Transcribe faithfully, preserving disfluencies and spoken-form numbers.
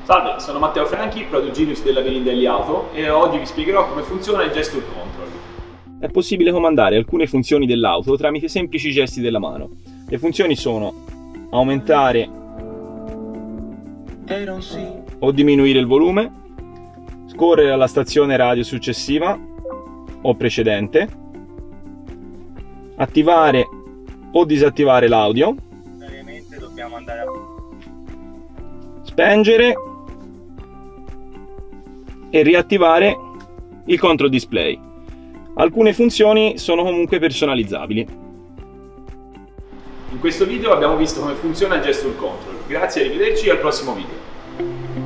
Salve, sono Matteo Franchi, Product Genius della Pinindelli Auto e oggi vi spiegherò come funziona il Gesture Control. È possibile comandare alcune funzioni dell'auto tramite semplici gesti della mano. Le funzioni sono aumentare o diminuire il volume, scorrere alla stazione radio successiva o precedente, attivare o disattivare l'audio, dobbiamo andare a... spengere e riattivare il control display. Alcune funzioni sono comunque personalizzabili. In questo video abbiamo visto come funziona il Gesture Control. Grazie, arrivederci e al prossimo video.